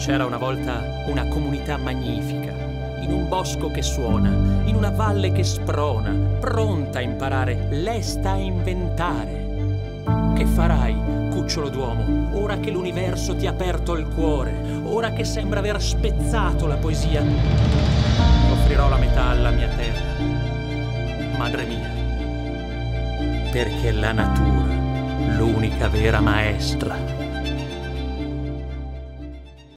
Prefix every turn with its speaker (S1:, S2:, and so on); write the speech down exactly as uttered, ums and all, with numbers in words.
S1: C'era una volta una comunità magnifica, in un bosco che suona, in una valle che sprona, pronta a imparare, lesta a inventare. Che farai, cucciolo d'uomo, ora che l'universo ti ha aperto il cuore, ora che sembra aver spezzato la poesia? Offrirò la metà alla mia terra, madre mia, perché la natura, l'unica vera maestra,